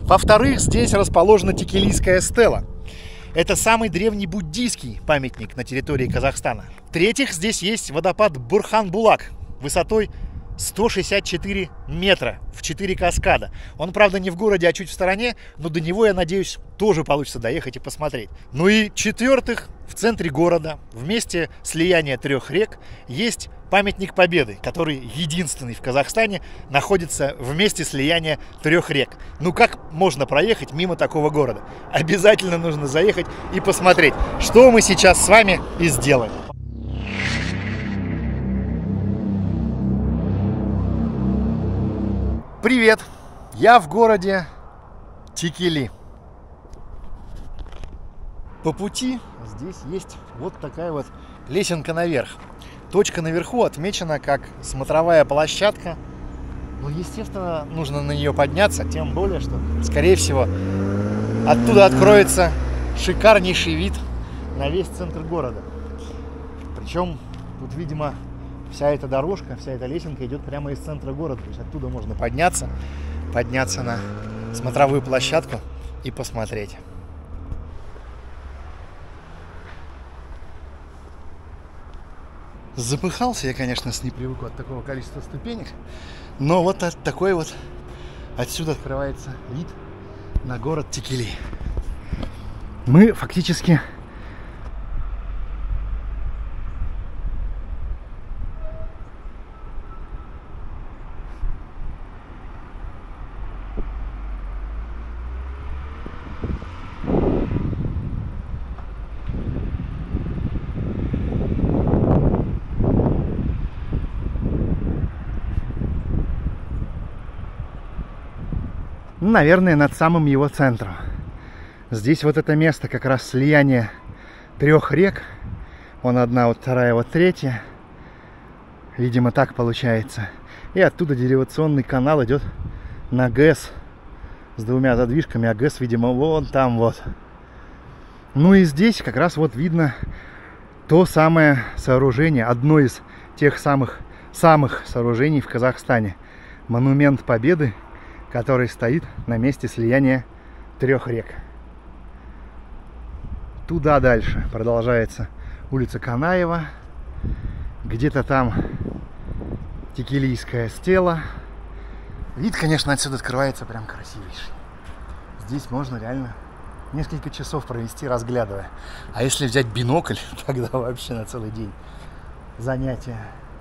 Во-вторых, здесь расположена Текелийская стела. Это самый древний буддийский памятник на территории Казахстана. В-третьих, здесь есть водопад Бурхан-Булак высотой 164 метра в 4 каскада. Он, правда, не в городе, а чуть в стороне, но до него, я надеюсь, тоже получится доехать и посмотреть. Ну и в-четвертых, в центре города, в месте слияния 3 рек, есть памятник Победы, который единственный в Казахстане находится в месте слияния 3 рек. Ну как можно проехать мимо такого города? Обязательно нужно заехать и посмотреть, что мы сейчас с вами и сделаем. Привет! Я в городе Текели. По пути здесь есть вот такая вот лесенка наверх. Точка наверху отмечена как смотровая площадка. Ну, естественно, нужно на нее подняться, тем более, что, скорее всего, оттуда откроется шикарнейший вид на весь центр города. Причем тут, видимо, вся эта дорожка, вся эта лесенка идет прямо из центра города. То есть оттуда можно подняться на смотровую площадку и посмотреть. Запыхался я, конечно, не привык от такого количества ступенек, но вот такой вот отсюда открывается вид на город Текели. Мы фактически наверное, над самым его центром. Здесь вот это место как раз слияние 3 рек. Вон одна, вот вторая, вот третья. Видимо, так получается. И оттуда деривационный канал идет на ГЭС с 2 задвижками, а ГЭС, видимо, вон там вот. Ну и здесь как раз вот видно то самое сооружение, одно из тех самых сооружений в Казахстане. Монумент Победы, который стоит на месте слияния 3 рек. Туда дальше продолжается улица Канаева. Где-то там Текелийская стела. Вид, конечно, отсюда открывается прям красивейший. Здесь можно реально несколько часов провести, разглядывая. А если взять бинокль, тогда вообще на целый день занятия.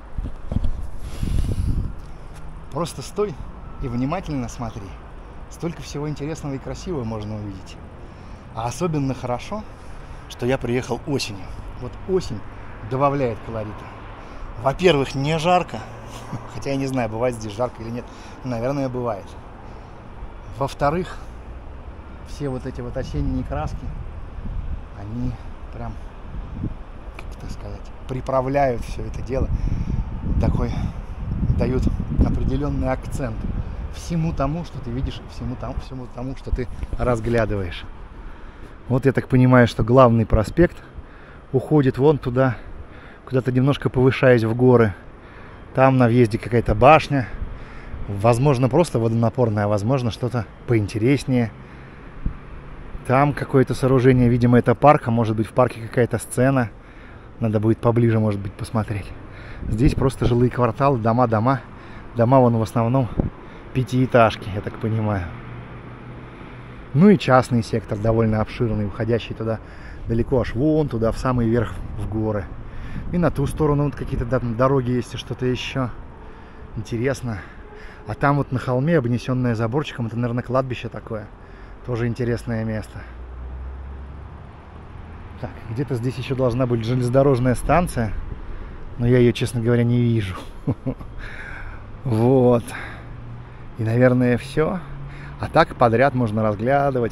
Просто стой и внимательно смотри. Столько всего интересного и красивого можно увидеть. А особенно хорошо, что я приехал осенью. Вот осень добавляет колорита. Во-первых, не жарко. Хотя я не знаю, бывает здесь жарко или нет. Наверное, бывает. Во-вторых, все вот эти вот осенние краски, они прям, как это сказать, приправляют все это дело. Такой дают определенный акцент всему тому, что ты видишь, всему тому, что ты разглядываешь. Вот я так понимаю, что главный проспект уходит вон туда, куда-то немножко повышаясь в горы. Там на въезде какая-то башня. Возможно, просто водонапорная, а возможно, что-то поинтереснее. Там какое-то сооружение, видимо, это парк, а может быть в парке какая-то сцена. Надо будет поближе, может быть, посмотреть. Здесь просто жилые кварталы, дома. Дома вон в основном пятиэтажки, я так понимаю. Ну и частный сектор довольно обширный, уходящий туда далеко, аж вон туда, в самый верх, в горы. И на ту сторону вот какие-то дороги есть и что-то еще. Интересно. А там вот на холме, обнесенное заборчиком, это, наверное, кладбище такое. Тоже интересное место. Так, где-то здесь еще должна быть железнодорожная станция. Но я ее, честно говоря, не вижу. Вот. И, наверное, все. А так подряд можно разглядывать.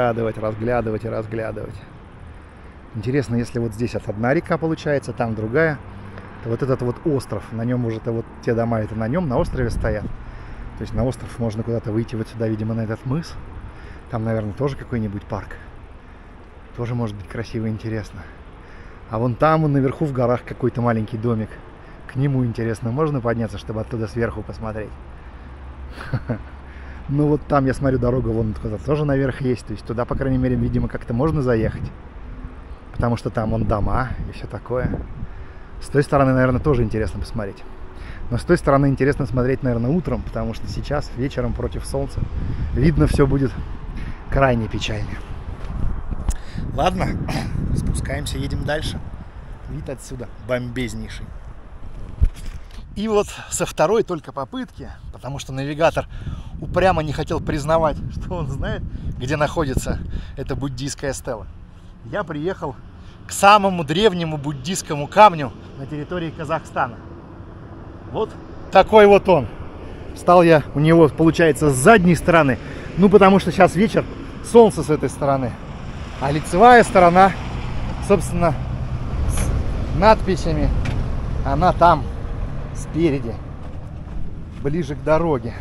Интересно, если вот здесь одна река получается, там другая, то вот этот вот остров, на нем уже вот те дома, это на нем, на острове стоят. То есть на остров можно куда-то выйти вот сюда, видимо, на этот мыс. Там, наверное, тоже какой-нибудь парк. Тоже может быть красиво и интересно. А вон там, вон наверху в горах какой-то маленький домик. К нему, интересно, можно подняться, чтобы оттуда сверху посмотреть? Ну вот там, я смотрю, дорога вон туда тоже наверх есть. То есть туда, по крайней мере, видимо, как-то можно заехать. Потому что там вон дома и все такое. С той стороны, наверное, тоже интересно посмотреть. Но с той стороны интересно смотреть, наверное, утром, потому что сейчас, вечером, против солнца, видно, все будет крайне печально. Ладно, спускаемся, едем дальше. Вид отсюда бомбезнейший. И вот со второй только попытки, потому что навигатор упрямо не хотел признавать, что он знает, где находится эта буддийская стела, я приехал к самому древнему буддийскому камню на территории Казахстана. Вот такой вот он. Встал я у него, получается, с задней стороны, ну потому что сейчас вечер, солнце с этой стороны, а лицевая сторона, собственно, с надписями, она там, спереди, ближе к дороге.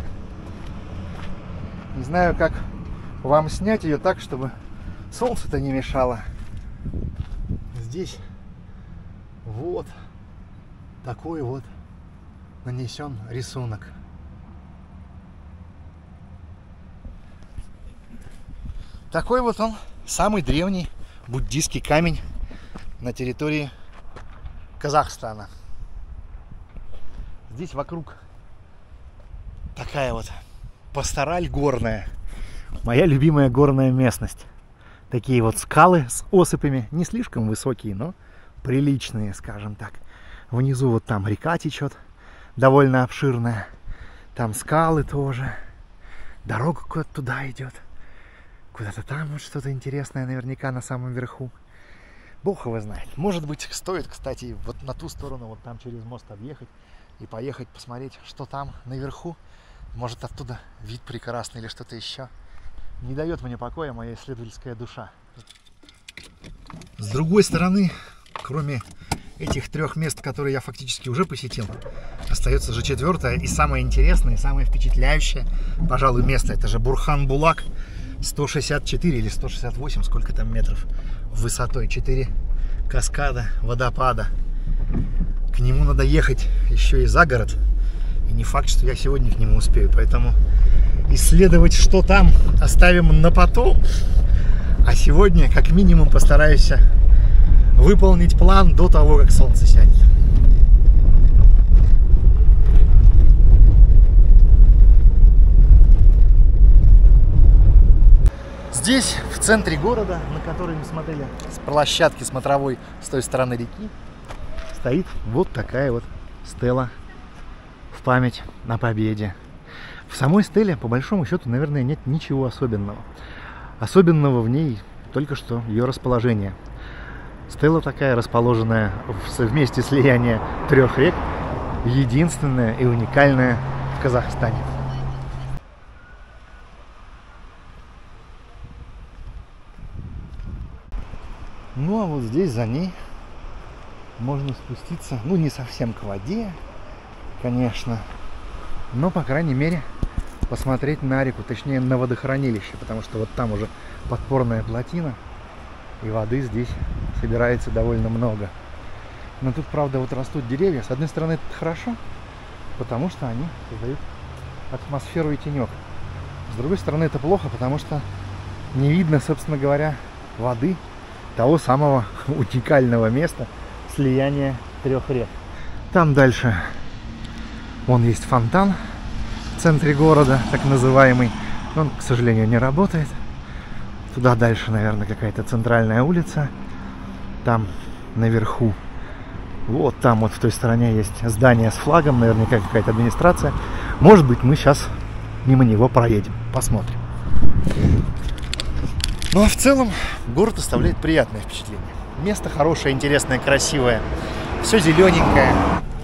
Не знаю, как вам снять ее так, чтобы солнце-то не мешало. Здесь вот такой вот нанесен рисунок. Такой вот он, самый древний буддийский камень на территории Казахстана. Здесь вокруг такая вот пастораль горная. Моя любимая горная местность. Такие вот скалы с осыпями, не слишком высокие, но приличные, скажем так. Внизу вот там река течет, довольно обширная. Там скалы тоже. Дорога куда-то туда идет. Куда-то там вот что-то интересное наверняка на самом верху. Бог его знает. Может быть, стоит, кстати, вот на ту сторону, вот там через мост объехать и поехать посмотреть, что там наверху. Может, оттуда вид прекрасный или что-то еще. Не дает мне покоя моя исследовательская душа. С другой стороны, кроме этих трех мест, которые я фактически уже посетил, остается же четвертое и самое интересное, и самое впечатляющее, пожалуй, место. Это же Бурхан-Булак. 164 или 168, сколько там метров высотой. 4 каскада, водопада. К нему надо ехать еще и за город. И не факт, что я сегодня к нему успею. Поэтому исследовать, что там, оставим на потом. А сегодня, как минимум, постараюсь выполнить план до того, как солнце сядет. Здесь, в центре города, на который мы смотрели с площадки смотровой с той стороны реки, стоит вот такая вот стела в память о победе. В самой стеле, по большому счету, наверное, нет ничего особенного. Особенного в ней только что ее расположение. Стела такая, расположенная в месте слияния трех рек, единственная и уникальная в Казахстане. Ну а вот здесь за ней можно спуститься, ну не совсем к воде, конечно, но по крайней мере посмотреть на реку, точнее на водохранилище, потому что вот там уже подпорная плотина, и воды здесь собирается довольно много. Но тут, правда, вот растут деревья. С одной стороны, это хорошо, потому что они создают атмосферу и тенек. С другой стороны, это плохо, потому что не видно, собственно говоря, воды, того самого уникального места слияния трех рек. Там дальше вон есть фонтан в центре города, так называемый. Он, к сожалению, не работает. Туда дальше, наверное, какая-то центральная улица. Там наверху, вот там вот в той стороне есть здание с флагом, наверняка какая-то администрация. Может быть, мы сейчас мимо него проедем, посмотрим. Ну а в целом город оставляет приятное впечатление. Место хорошее, интересное, красивое. Все зелененькое.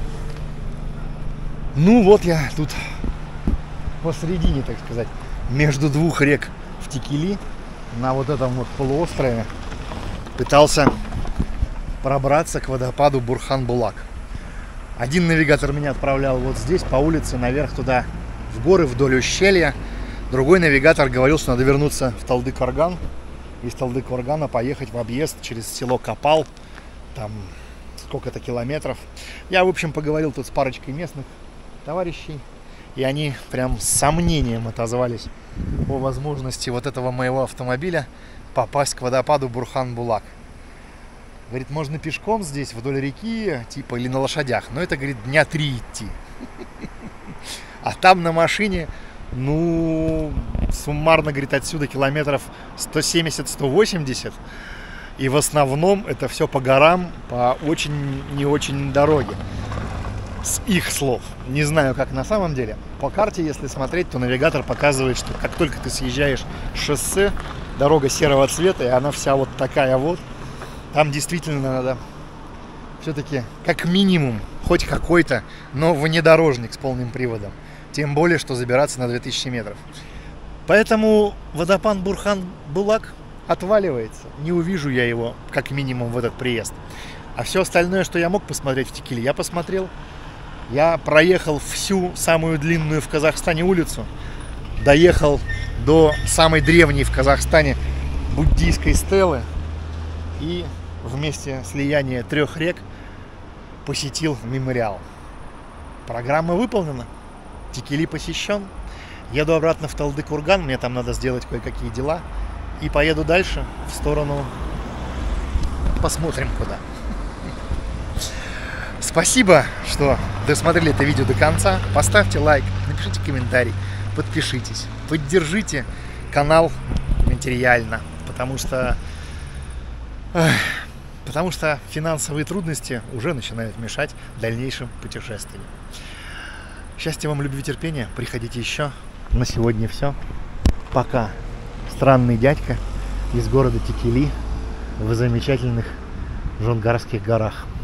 Ну вот я тут посередине, так сказать, между двух рек в Текели, на вот этом вот полуострове, пытался пробраться к водопаду Бурхан-Булак. Один навигатор меня отправлял вот здесь, по улице, наверх туда, в горы, вдоль ущелья. Другой навигатор говорил, что надо вернуться в Талды-Корган. Из Талды-Коргана поехать в объезд через село Копал. Там сколько-то километров. Я, в общем, поговорил тут с парочкой местных товарищей. И они прям с сомнением отозвались о возможности вот этого моего автомобиля попасть к водопаду Бурхан-Булак. Говорит, можно пешком здесь вдоль реки, типа, или на лошадях. Но это, говорит, дня 3 идти. А там на машине, ну, суммарно, говорит, отсюда километров 170-180. И в основном это все по горам, по очень не очень дороге. С их слов. Не знаю, как на самом деле. По карте, если смотреть, то навигатор показывает, что как только ты съезжаешь с шоссе, дорога серого цвета, и она вся вот такая вот. Там действительно надо все-таки как минимум хоть какой-то, но внедорожник с полным приводом. Тем более, что забираться на 2000 метров. Поэтому водопад Бурхан-Булак отваливается. Не увижу я его как минимум в этот приезд. А все остальное, что я мог посмотреть в Текиле, я посмотрел. Я проехал всю самую длинную в Казахстане улицу. Доехал до самой древней в Казахстане буддийской стелы. И вместе слияния 3 рек посетил мемориал. Программа выполнена. Текили посещен. Еду обратно в Талды-Курган. Мне там надо сделать кое-какие дела. И поеду дальше в сторону... Посмотрим куда. Спасибо, что досмотрели это видео до конца. Поставьте лайк, напишите комментарий, подпишитесь. Поддержите канал материально. Потому что финансовые трудности уже начинают мешать дальнейшим путешествиям. Счастья вам, любви, терпения. Приходите еще. На сегодня все. Пока. Странный дядька из города Текили в замечательных Жонгарских горах.